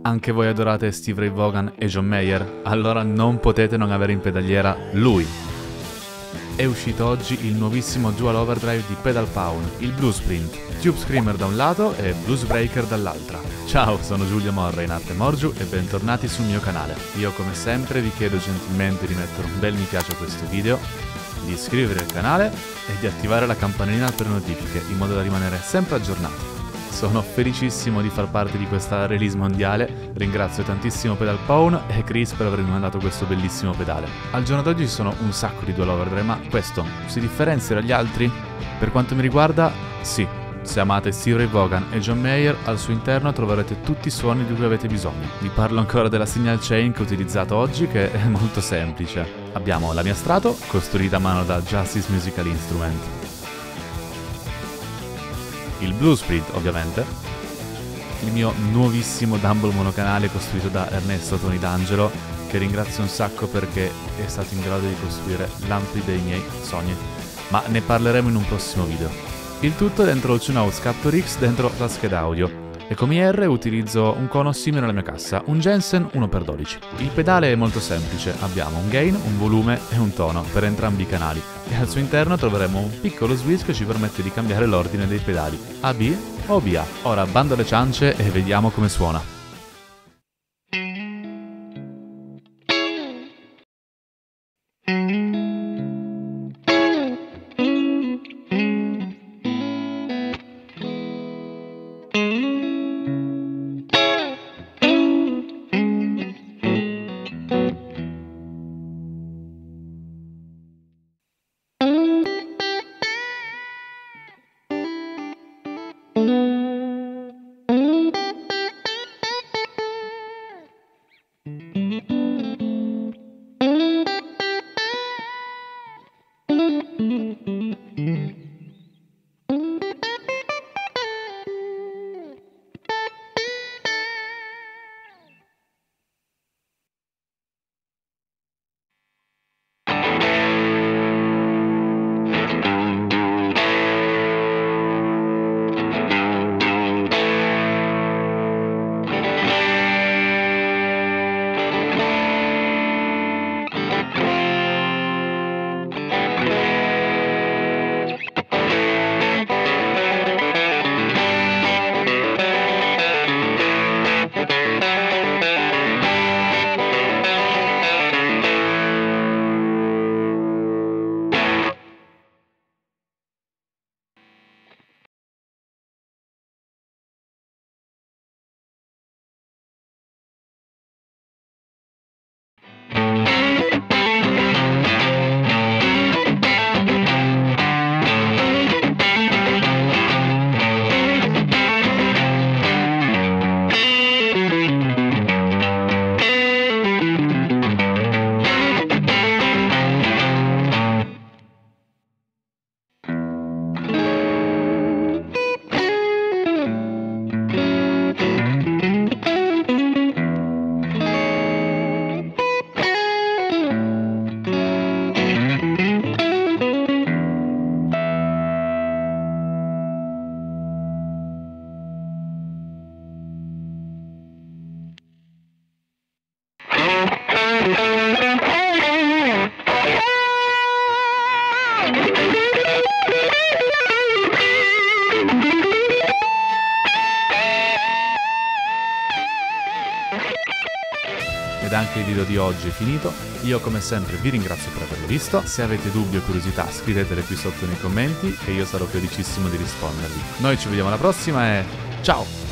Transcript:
Anche voi adorate Steve Ray Vaughan e John Mayer? Allora non potete non avere in pedaliera lui. È uscito oggi il nuovissimo Dual Overdrive di Pedal Pound, il Bluesprint. Tube Screamer da un lato e Blues Breaker dall'altra. Ciao, sono Giulio Morra in arte Morgiu e bentornati sul mio canale. Io come sempre vi chiedo gentilmente di mettere un bel mi piace a questo video, di iscrivervi al canale e di attivare la campanellina per notifiche in modo da rimanere sempre aggiornati. Sono felicissimo di far parte di questa release mondiale, ringrazio tantissimo Pedal Pound e Chris per avermi mandato questo bellissimo pedale. Al giorno d'oggi ci sono un sacco di Dual Overdrive, ma questo si differenzia dagli altri? Per quanto mi riguarda, sì. Se amate Steve Ray Vaughan e John Mayer, al suo interno troverete tutti i suoni di cui avete bisogno. Vi parlo ancora della signal chain che ho utilizzato oggi, che è molto semplice. Abbiamo la mia Strato, costruita a mano da Justice Musical Instrument. Il Bluesprint, ovviamente, il mio nuovissimo Dumble monocanale costruito da Ernesto Toni D'Angelo, che ringrazio un sacco perché è stato in grado di costruire l'ampli dei miei sogni, ma ne parleremo in un prossimo video. Il tutto dentro il Tunehouse Captor X dentro la scheda audio, e come IR utilizzo un cono simile alla mia cassa, un Jensen 1x12. Il pedale è molto semplice, abbiamo un gain, un volume e un tono per entrambi i canali, e al suo interno troveremo un piccolo switch che ci permette di cambiare l'ordine dei pedali, AB o BA. Ora bando alle ciance e vediamo come suona. Ed anche il video di oggi è finito, io come sempre vi ringrazio per averlo visto, se avete dubbi o curiosità scrivetele qui sotto nei commenti e io sarò felicissimo di rispondervi. Noi ci vediamo alla prossima e ciao!